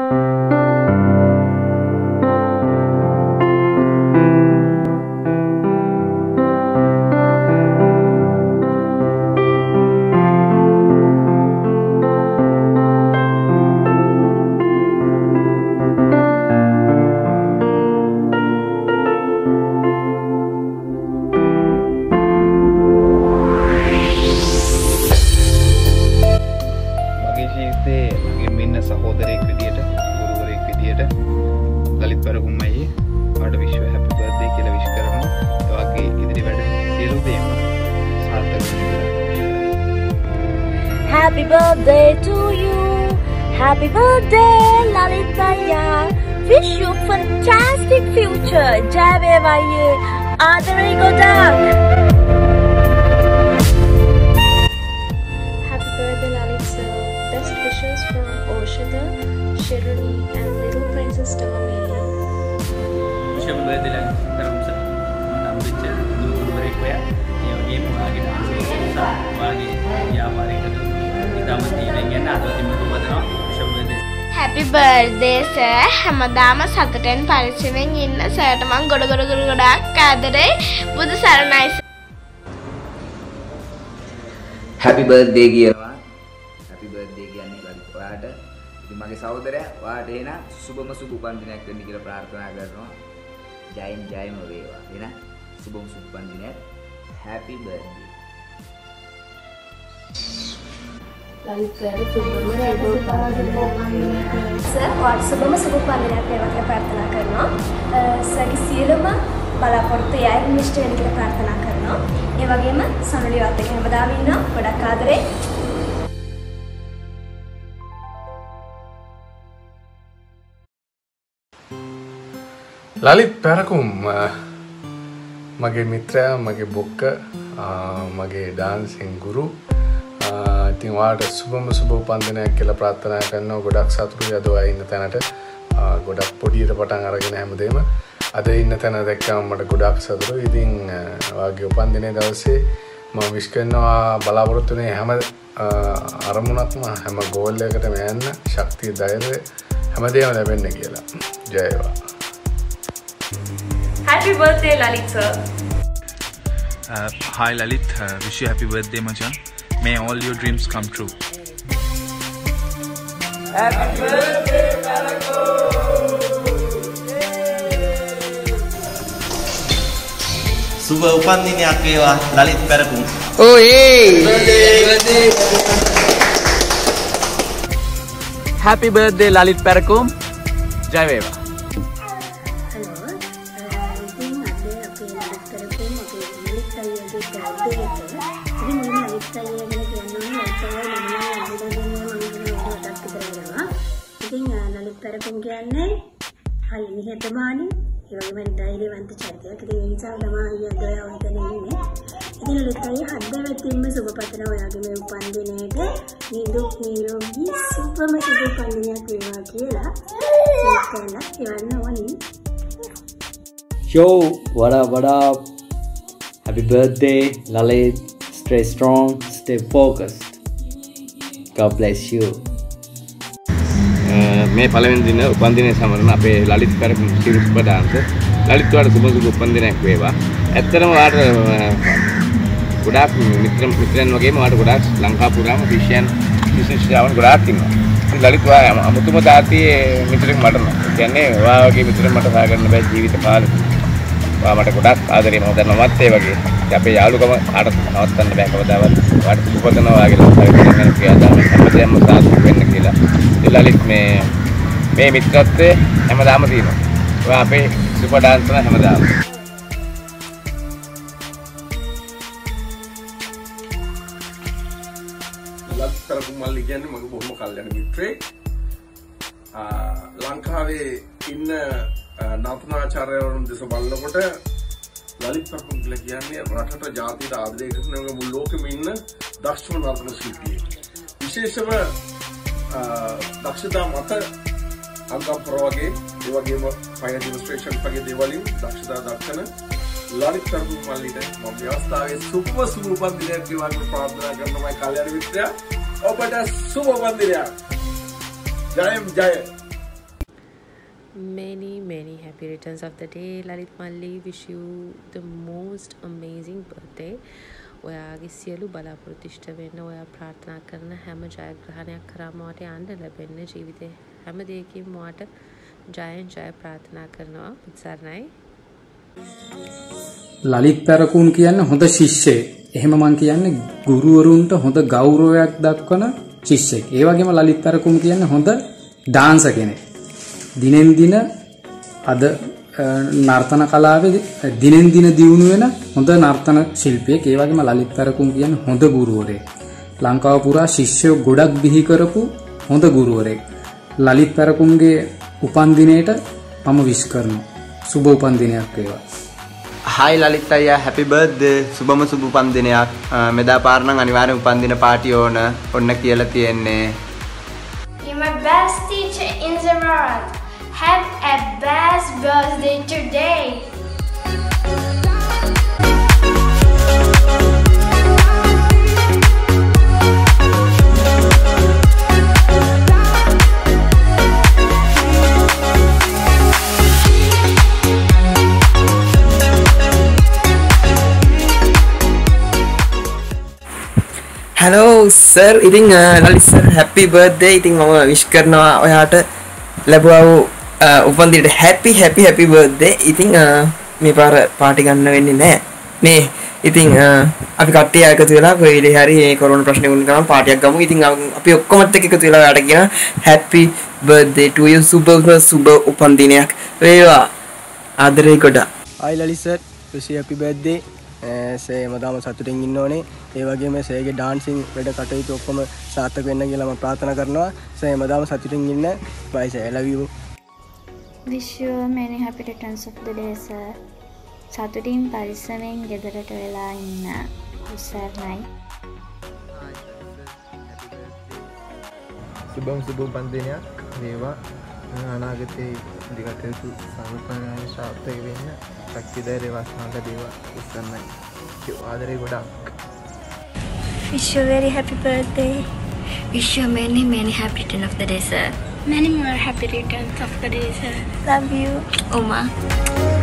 සහෝදරයෙක් විදියට ගුරුවරයෙක් විදියට ලලිත් පෙරකුම් අයියේ ඔයාලට විශ්ව හැපි බර්ත්ඩේ කියලා විශ් කරනවා. ඒ වගේ ඉදිරි වැඩ සියලු දේම සාර්ථක වෙන්න. Happy birthday to you. Happy birthday Lalit Ayya. Wish you fantastic future. Jai වේවා අයියේ. ආදරේ ගොඩක්. Happy birthday Lalit sir. Best wishes from Oshita, Shirley and little princess Tommy. Happy birthday Lalit Perakum sir. Nam bicha guruvarek hoya. Ee wage moage dance sa wage yamarekaට ඉතාමත් ඊවෙන් යන අදවතින් මම වදනවා. Happy birthday sir. හැමදාම සතුටෙන් පරිස්සමෙන් ඉන්න සර්ට මං ගොඩක් ආදරේ. බුදු සරණයි. Happy birthday කියනවා. Happy birthday කියන්නේ ලලිත් ඔයාට. ඉතින් මගේ සහෝදරයා ඔයාට එන සුබම සුබ උපන්දිනයක් වෙන්න කියලා ප්‍රාර්ථනා කරනවා. ජයෙන් ජයම වේවා. එන සුබම සුබ උපන්දිනයක්. Happy birthday. Lalit sir සුබම සර් WhatsApp සුබ උපන්දිනයක් වේවා කියලා ප්‍රාර්ථනා කරනවා. සර්ගේ සියලුම බලාපොරොත්තු යයි මිෂ්ට වෙන්න කියලා ප්‍රාර්ථනා කරනවා. ඒ වගේම සනුලියවත් එක්ක හැමදාම ඉන්නවා. ගොඩක් ආදරේ. ලලිත් පෙරකුම් මගේ මිත්‍රයා, මගේ බොක්ක, මගේ ඩාන්සින් ගුරු. ඉතින් ඔයාලට සුබම සුබ උපන්දිනයක් කියලා ප්‍රාර්ථනා කරනවා. ගොඩක් සතුටුයි අද ඔයා ඉන්න තැනට. ගොඩක් පොඩියට පටන් අරගෙන හැමදේම අද ඉන්න තැන දැක්කම මට ගොඩක් සතුටුයි. ඉතින් ඔයාගේ උපන්දිනේ දවසේ මම විශ් කරනවා බලාපොරොත්තු වෙන හැම අරමුණක්ම හැම ගෝල් එකකටම යන්න ශක්තිය ධෛර්යය හැමදේම ලැබෙන්න කියලා. ජය වේවා. Happy birthday Lalit sir. Hi Lalit, wish you happy birthday machan. May all your dreams come true. Happy birthday Perakum. සුබ උපන්දිනයක් වේවා Lalith පෙරකුම්. birthday. Happy birthday Lalith පෙරකුම්. ජය වේවා. Lalit Perakum කියන්නේ හරි නිහතමානී ඒ වගේම ධෛර්යවන්ත චරිතයක්. ඉතින් ඒ නිසා තමයි අද ඔයතන ඉන්නේ. ඉතින් ලලිත් අයියා හදවතින්ම සුබ පතනවා ඔයාගේ මේ උපන්දිනයට. නිදුක් නිරෝගී සුබම සුබ උපන්දිනයක් වේවා කියලා ඒකන එවන්න ඕනි. Yo, what up? Happy birthday, Lalit. Stay strong, stay focused. God bless you. මේ පළවෙනි දින උපන්දිනය සමරන අපේ ලලිත් පෙරකුම් සිරුස්ප ඩාන්ස් ලලිත් ඔයාලට සුබ සුබ උපන්දිනයක් වේවා. ඇත්තටම ඔයාලට ගොඩාක් මිත්‍රයන් වගේම ඔයාලට ගොඩාක් ලංකා පුරාම ෆිෂන් විශේෂතාවන් ගොඩාක් ඉන්නවා. ලලිත් ඔයා අමුතුම දාතියේ මිත්‍රෙක් මට නෝ. කියන්නේ ඔයා වගේ මිත්‍රෙක් මට හොයාගන්න බෑ ජීවිත කාලෙ. ඔයා මට ගොඩාක් ආදරේ මම දන්නවත් ඒ වගේ. අපේ යාළුකම ආට නවත්තන්න බෑ කවදාවත්. ඔයාලට සුබ කරනවා ඔයාගේ ලංකාවේ ඉන්න ක්‍රියාදාම හැමදේම සාර්ථක වෙන්න කියලා. ලලිත් මේ මිත්‍රත්වය හැමදාම තියෙනවා. ඔයා අපේ සුපර් ඩාන්සර් හැමදාම. ලලිත් පෙරකුම් මල්ලි කියන්නේ මගේ බොහොම කල්යන මිත්‍රයෙක්. ලංකාවේ ඉන්න නාට්‍යාචාර්යවරුන් දෙස බලනකොට ලලිත් පෙරකුම් කියලා කියන්නේ රටට ජාතියට ආදරය කරන මුළු ලෝකෙම ඉන්න දක්ෂම නර්තන ශිල්පියෙක්. විශේෂම දක්ෂතා මත අංගප්‍ර වගේ ඒ වගේම ෆයිනල් ඩෙමොන්ස්ට්‍රේෂන් වගේ දේවලින් දක්ෂතා දක්වන ලලිත් පෙරකුම් මල්ලිට මම ව්‍යවස්ථාවේ සුබ සුබ උපන්දිනයක් වේවා කියලා ප්‍රාර්ථනා කරනවා. කල්‍යාණ මිත්‍රයා ඔබට සුබ උපන්දිනයක්. ජයම් ජය. many happy returns of the day. Lalit Malli, wish you the most amazing birthday. ඔයාගේ සියලු බලාපොරොත්තු ඉෂ්ට වෙන්න, ඔයා ප්‍රාර්ථනා කරන හැම ජයග්‍රහණයක් කරාම ඔයාට යන්න ලැබෙන්න, ජීවිතේ හැම දෙයකින්ම ඔයාට ජයෙන් ජය ප්‍රාර්ථනා කරනවා. උත්සාරණයි. ලලිත් පැරකුම් කියන්නේ හොඳ ශිෂ්‍යයෙක්. එහෙම මං කියන්නේ ගුරුවරුන්ට හොඳ ගෞරවයක් දක්වන ශිෂ්‍යෙක්. ඒ වගේම ලලිත් පැරකුම් කියන්නේ හොඳ ඩාන්සර් කෙනෙක්. දිනෙන් දින අද නර්තන කලාවේ දිනෙන් දින දියුණු වෙන හොඳ නර්තන ශිල්පියෙක්. ඒ වගේම ලලිත් පැරකුම් කියන්නේ හොඳ ගුරුවරයෙක්. ලංකාව පුරා ශිෂ්‍යයෝ ගොඩක් බිහි කරපු හොඳ ගුරුවරයෙක්. ලලිත් පැරකුම්ගේ උපන්දිනේට මම විශ් කරනවා. සුබ උපන්දිනයක් වේවා. Hi Lalit අයියා, happy birthday. සුබම සුබ උපන්දිනයක්. මෙදා පාර නම් අනිවාර්යෙන් උපන්දින පාටි ඕන. ඔන්න කියලා තියෙන්නේ. You're my best teacher in the world. Have a best birthday today. Hello sir, ඉතින් ලලිත් sir happy birthday. ඉතින් මම wish කරනවා ඔයාට ලැබුවා වූ උපන්දිනට happy birthday. ඉතින් මේ පාර පාටි ගන්න වෙන්නේ නැහැ. නේ. ඉතින් අපි කට්ටිය එකතු වෙලා කොයිලේ හරි මේ කොරෝනා ප්‍රශ්නේ වුණ ගමන් පාටියක් ගමු. ඉතින් අපි ඔක්කොමත් එක්ක එකතු වෙලා ඔයාට කියන happy birthday to you. සුබ උපන්දිනයක් වේවා. ආදරේ ගොඩක්. Hi Lalit sir, wish you happy birthday. සේ මදාම සතුටින් ඉන්න ඕනේ. ඒ වගේම සේගේ ඩාන්සින් වැඩ කටයුතු ඔක්කොම සාර්ථක වෙන්න කියලා මම ප්‍රාර්ථනා කරනවා. සේ මදාම සතුටින් ඉන්න. bye sir, I love you. Wish you many happy returns of the day sir. සතුටින් පරිස්සමෙන් ගෙදරට වෙලා ඉන්න. උසර්ණයි. සුබ උපන්දිනයක් වේවා. අනාගතේ දිගටම සමත්පනාවේ සාර්ථක වෙන්න ශක්තිධෛර්ය වාසනාව දේවා. උසර්ණයි. ආදරේ ගොඩක්. Wish you very happy birthday. Wish you many happy returns of the day, sir. Many more happy returns of the day, sir. Love you. Uma.